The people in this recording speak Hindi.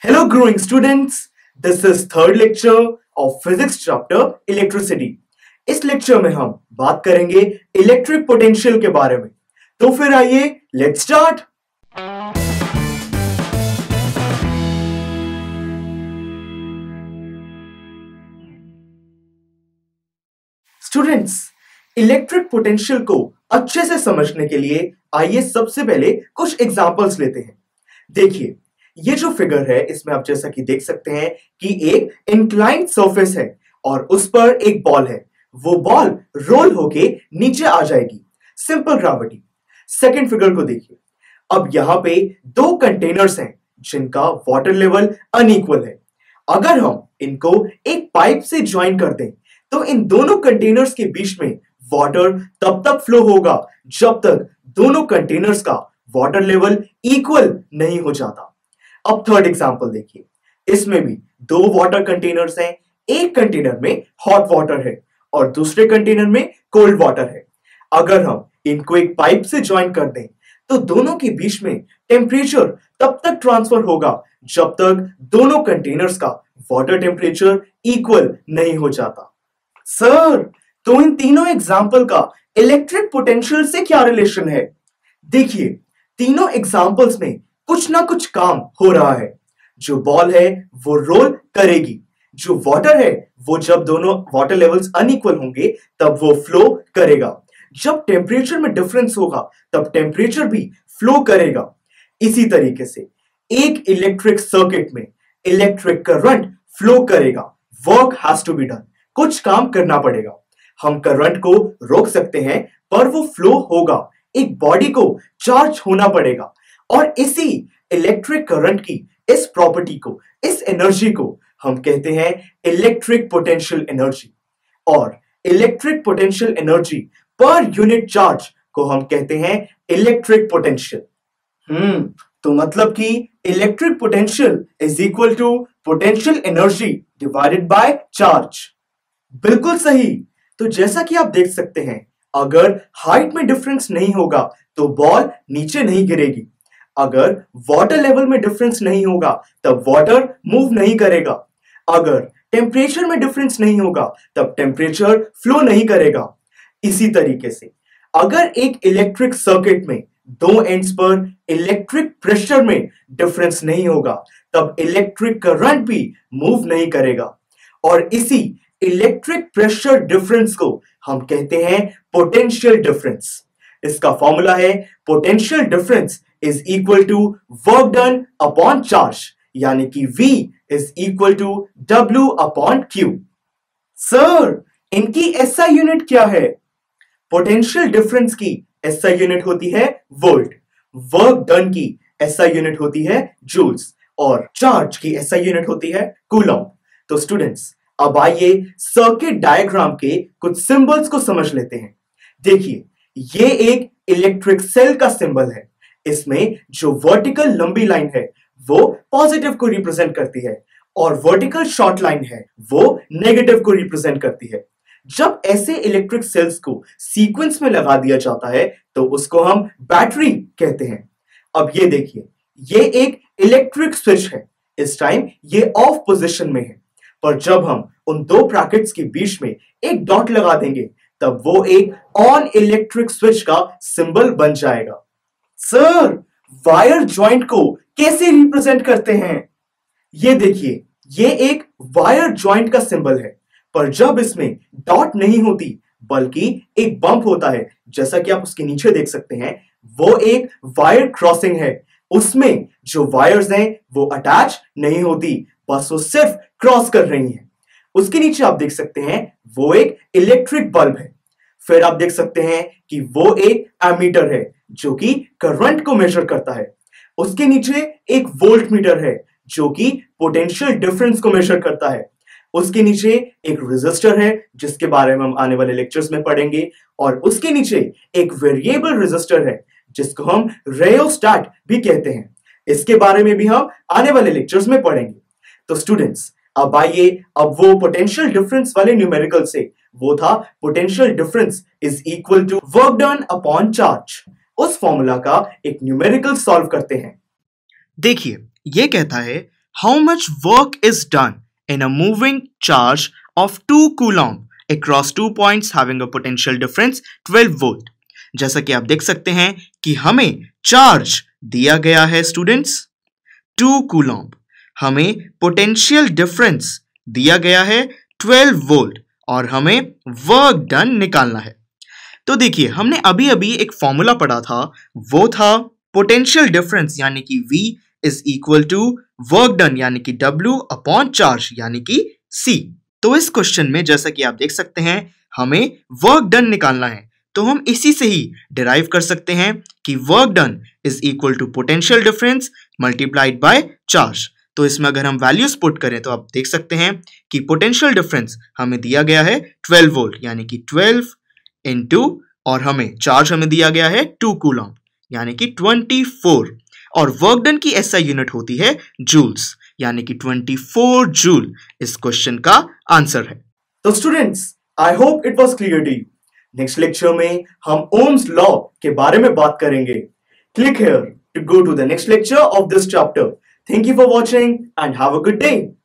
Hello, growing students. This is third lecture of physics chapter electricity. इस लेक्चर में हम बात करेंगे इलेक्ट्रिक पोटेंशियल के बारे में। तो फिर आइए let's start. Students, electric potential को अच्छे से समझने के लिए आइए सबसे पहले कुछ एग्जांपल्स लेते हैं। देखिए, ये जो फिगर है इसमें आप जैसा कि देख सकते हैं कि एक इंक्लाइंड सरफेस है और उस पर एक बॉल है। वो बॉल रोल होके नीचे आ जाएगी, सिंपल ग्रेविटी। सेकंड फिगर को देखिए। अब यहां पे दो कंटेनर्स हैं जिनका वाटर लेवल अनइक्वल है। अगर हम इनको एक पाइप से ज्वाइन कर दें तो इन दोनों कंटेनर्स के बीच में वाटर तब तक फ्लो होगा जब तक दोनों कंटेनर्स का वाटर लेवल इक्वल नहीं हो जाता। अब थर्ड एग्जांपल देखिए। इसमें भी दो वाटर कंटेनर्स हैं। एक कंटेनर में हॉट वाटर है और दूसरे कंटेनर में कोल्ड वाटर है। अगर हम इनको एक पाइप से ज्वाइन कर दें तो दोनों के बीच में टेम्परेचर तब तक ट्रांसफर होगा जब तक दोनों कंटेनर्स का वाटर टेम्परेचर इक्वल नहीं हो जाता। सर, तो इन तीनों एग्जाम्पल का इलेक्ट्रिक पोटेंशियल से क्या रिलेशन है? देखिए, तीनों एग्जाम्पल्स में कुछ ना कुछ काम हो रहा है। जो बॉल है वो रोल करेगी, जो वाटर है वो जब दोनों वाटर लेवल्स अनइक्वल होंगे तब वो फ्लो करेगा, जब टेम्परेचर में डिफरेंस होगा तब टेम्परेचर भी फ्लो करेगा। इसी तरीके से एक इलेक्ट्रिक सर्किट में इलेक्ट्रिक करंट फ्लो करेगा। Work has to be done, कुछ काम करना पड़ेगा। हम करंट को रोक सकते हैं पर वो फ्लो होगा। एक बॉडी को चार्ज होना पड़ेगा और इसी इलेक्ट्रिक करंट की इस प्रॉपर्टी को, इस एनर्जी को हम कहते हैं इलेक्ट्रिक पोटेंशियल एनर्जी। और इलेक्ट्रिक पोटेंशियल एनर्जी पर यूनिट चार्ज को हम कहते हैं इलेक्ट्रिक पोटेंशियल। तो मतलब कि electric potential is equal to potential energy divided by charge. बिल्कुल सही। तो जैसा कि आप देख सकते हैं, अगर हाइट में डिफरेंस नहीं होगा तो बॉल नीचे नहीं गिरेगी। अगर वाटर लेवल में डिफरेंस नहीं होगा तब वाटर मूव नहीं करेगा। अगर टेम्परेचर में डिफरेंस नहीं होगा तब टेम्परेचर फ्लो नहीं करेगा। इसी तरीके से अगर एक इलेक्ट्रिक सर्किट में दो एंड्स पर इलेक्ट्रिक प्रेशर में डिफरेंस नहीं होगा तब इलेक्ट्रिक करंट भी मूव नहीं करेगा। और इसी इलेक्ट्रिक प्रेशर डिफरेंस को हम कहते हैं पोटेंशियल डिफरेंस। इसका फॉर्मूला है potential difference is equal to work done upon charge, यानी कि V is equal to W upon Q। Sir, इनकी SI यूनिट क्या है? पोटेंशियल डिफरेंस की SI यूनिट होती है वोल्ट, वर्क डन की SI यूनिट होती है जूल्स और चार्ज की SI यूनिट होती है कूलॉम। तो स्टूडेंट्स, अब आइए सर्किट डायग्राम के कुछ सिंबल्स को समझ लेते हैं। देखिए, ये एक इलेक्ट्रिक सेल का सिंबल है। इसमें जो वर्टिकल लंबी लाइन है वो पॉजिटिव को रिप्रेजेंट करती है और वर्टिकल शॉर्ट लाइन है वो नेगेटिव को रिप्रेजेंट करती है। जब ऐसे इलेक्ट्रिक सेल्स को सीक्वेंस में लगा दिया जाता है तो उसको हम बैटरी कहते हैं। अब ये देखिए, ये एक इलेक्ट्रिक स्विच है। इस टाइम ये ऑफ पोजीशन में है, पर जब हम उन दो ब्रैकेट्स के बीच में एक डॉट लगा देंगे तब वो एक ऑन इलेक्ट्रिक स्विच का सिंबल बन जाएगा। सर, वायर जॉइंट को कैसे रिप्रेजेंट करते हैं? ये देखिए, ये एक वायर जॉइंट का सिंबल है, पर जब इसमें डॉट नहीं होती बल्कि एक बम्प होता है, जैसा कि आप उसके नीचे देख सकते हैं, वो एक वायर क्रॉसिंग है। उसमें जो वायर्स हैं वो अटैच नहीं होती, बस वो सिर्फ क्रॉस कर रही हैं। उसके नीचे आप देख सकते हैं वो एक इलेक्ट्रिक बल्ब है। फिर आप देख सकते हैं कि वो एक एमीटर है जो कि करंट को मेजर करता है। उसके नीचे एक वोल्ट मीटर है जो कि पोटेंशियल डिफरेंस को मेजर करता है। उसके नीचे एक रेजिस्टर है जिसके बारे में हम आने वाले लेक्चर्स में पढ़ेंगे, और उसके नीचे एक वेरिएबल रेजिस्टर है जिसको हम रेयोस्टैट भी कहते हैं। इसके बारे में भी हम आने वाले लेक्चर्स में पढ़ेंगे। तो स्टूडेंट्स, अब आइए अब वो पोटेंशियल डिफरेंस वाले न्यूमेरिकल से, वो था potential difference is equal to work done upon charge, उस फॉर्मूला का एक न्यूमेरिकल सॉल्व करते हैं। देखिए, ये कहता है how much work is done in a moving charge of 2 coulomb across 2 points having a potential difference 12 volt। जैसा कि आप देख सकते हैं कि हमें चार्ज दिया गया है स्टूडेंट्स 2 coulomb, हमें पोटेंशियल डिफरेंस दिया गया है 12 वोल्ट और हमें वर्क डन निकालना है। तो देखिए हमने अभी अभी एक फॉर्मूला पढ़ा था, वो था पोटेंशियल डिफरेंस यानी कि V is equal to work done यानी कि W अपॉन चार्ज यानी कि C। तो इस क्वेश्चन में जैसा कि आप देख सकते हैं हमें वर्क डन निकालना है, तो हम इसी से ही डिराइव कर सकते हैं कि work done is equal to potential difference multiplied by charge. तो इसमें अगर हम वैल्यूज पुट करें तो आप देख सकते हैं कि पोटेंशियल डिफरेंस हमें दिया गया है 12 वोल्ट यानी कि 12 इनटू और हमें चार्ज हमें दिया गया है 2 कूलम यानी कि 24 और वर्क डन की एसआई यूनिट होती है जूल्स यानी कि 24 जूल इस क्वेश्चन का आंसर है। तो students I hope it was clear to you. Next lecture में हम ओम्स लॉ के बारे में बात करेंगे। Click here to go to the next lecture of this chapter. Thank you for watching and have a good day.